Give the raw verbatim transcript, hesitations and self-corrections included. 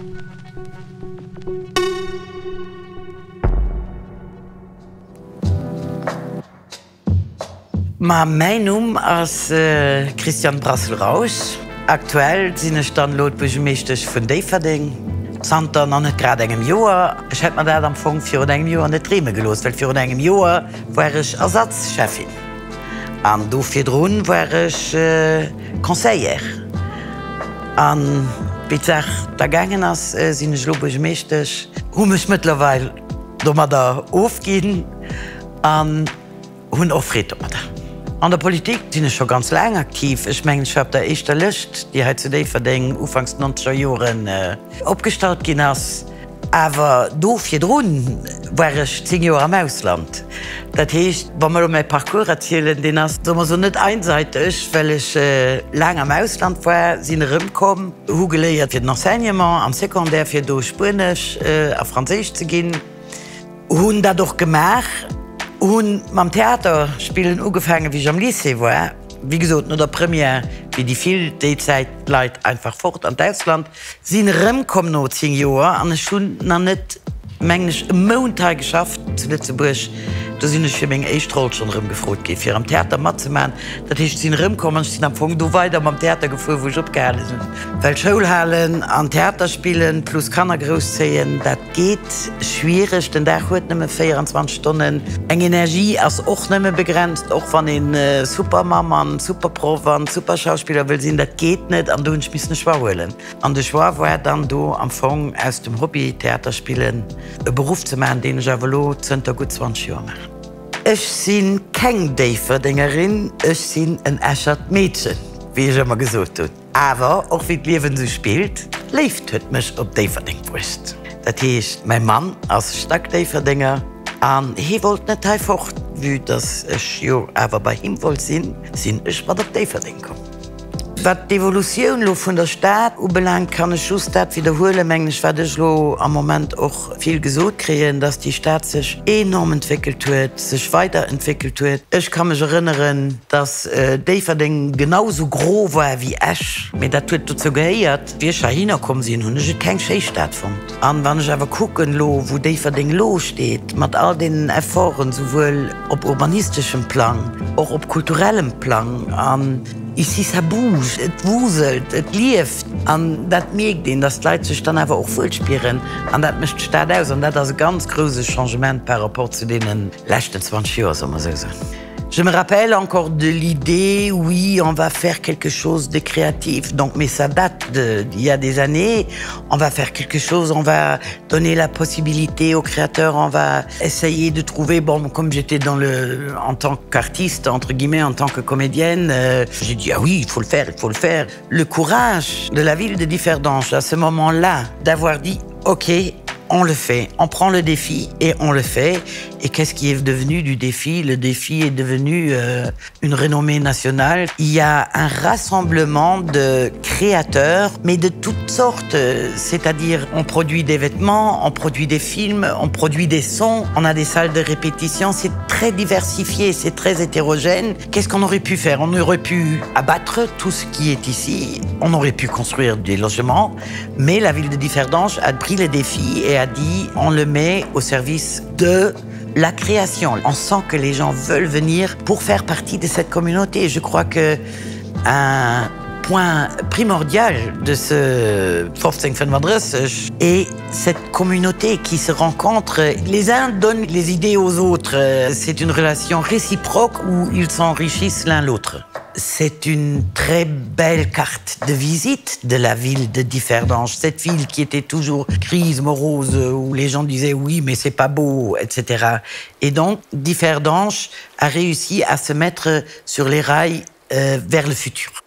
Ma mein Num als äh, Christian Brassel-Rausch. Aktuell sinn ich dann lot Burgermeesterch vun Deverding. Santer an net grad engem Joer. Ich hätt mir dat am Fong fir engem Joer an net Treme gelos, weil fir engem Joer warch Ersatzchefin. An do fir Drun warch äh, Conseiller. An Bizach da gangen ass äh, sinn ich lo Burgermeesterch. Hu mech mittlerweile do mat da ofgin an hunn offret mat da. An der Politik sinn ich schon ganz lang aktiv. Ich menggen ich hab der echter Lücht, die he zu Deverding ufangs neunziger Joren äh, opgestalt gin ass. Aber do fir Drun war ich zehn Jahre am Ausland. Dat hecht, wann man mein Parcours erzielen, den ass sommer so net einseitig, weil ich äh, lang am Ausland war, sinn rümkom, hu geléiert fir d'Enseignement, am Sekundär fir do Spanisch äh, a Französisch zu gehen. Hun dadurch gemach. Hun mam Theater spielen ugefangen wie ich am Lycée war. Wie gesagt, nur der Premiere, wie die viel Dayzeit Leute einfach fort an Deutschland. Sie rümkom no zehn Jahre an schon noch nicht mengglisch im Montag geschafft zu Lützeburg. Da sind ich für meine Eichtroll schon rumgefragt, für am Theater mitzumachen. Das heißt, sie rumkommen und sind am Anfang du weiter am Theater gefahren, wo ich abgehalten bin. Weil Schulhallen, an Theater spielen, plus Kinder großziehen, das geht schwierig, denn der hat nicht mehr vierundzwanzig Stunden. Eine Energie ist auch nicht mehr begrenzt, auch von den äh, Supermamen, Superprofen, Superschauspielern will sein, das geht nicht, und du musst eine Schwar holen. Und die Schwar war dann du am Anfang aus dem Hobby Theater spielen, einen Beruf zu machen, den ich aber seit gut zwanzig Jahren mache. Ich bin keine Deverdingerin, ich bin ein echtes Mädchen, wie ich immer gesagt habe. Aber auch wie das Leben so spielt, lebt es mich auf Deverding gewusst. Das heißt, mein Mann als stark Deverdinger, und er wollte nicht einfach, wie das ich ja aber bei ihm wollte sein, sind ich bei der Deverding gekommen. Was die Evolution von der Stadt anbelangt, kann ich just das wiederholen. Ich werde ich am Moment auch viel gesagt kriegen, dass die Stadt sich enorm entwickelt hat, sich weiterentwickelt hat. Ich kann mich erinnern, dass äh, Deverding genauso groß war wie ich. Mir das hat dazu gehört, wie ich hingekommen sind und ich keine Stadt gefunden. Und wenn ich aber gucke, wo Deverding lossteht, mit all den Erfahrungen, sowohl auf urbanistischem Plan, auch auf kulturellem Plan, und ici ça bouge, es wuselt, es lieft. Und das merkt den, dass die Leute sich dann einfach auch vollspielen. Und das mischt die Stadt aus. Und das ist ein ganz großes Changement par rapport zu den letzten zwanzig Jahren, soll man so sagen. Je me rappelle encore de l'idée, oui, on va faire quelque chose de créatif. Donc, mais ça date d'il y a des années. On va faire quelque chose, on va donner la possibilité aux créateurs, on va essayer de trouver, bon, comme j'étais dans le, en tant qu'artiste, entre guillemets, en tant que comédienne, euh, j'ai dit, ah oui, il faut le faire, il faut le faire. Le courage de la ville de Differdange, à ce moment-là, d'avoir dit, OK, on le fait, on prend le défi et on le fait. Et qu'est-ce qui est devenu du défi? Le défi est devenu euh, une renommée nationale. Il y a un rassemblement de créateurs, mais de toutes sortes. C'est-à-dire, on produit des vêtements, on produit des films, on produit des sons, on a des salles de répétition. C'est très diversifié, c'est très hétérogène. Qu'est-ce qu'on aurait pu faire? On aurait pu abattre tout ce qui est ici. On aurait pu construire des logements. Mais la ville de Differdange a pris le défi et a dit, on le met au service de la création. On sent que les gens veulent venir pour faire partie de cette communauté. Je crois que un point primordial de ce vijftien vijfendertig est cette communauté qui se rencontre. Les uns donnent les idées aux autres. C'est une relation réciproque où ils s'enrichissent l'un l'autre. C'est une très belle carte de visite de la ville de Differdange. Cette ville qui était toujours grise, morose, où les gens disaient oui, mais c'est pas beau, et cetera. Et donc, Differdange a réussi à se mettre sur les rails euh, vers le futur.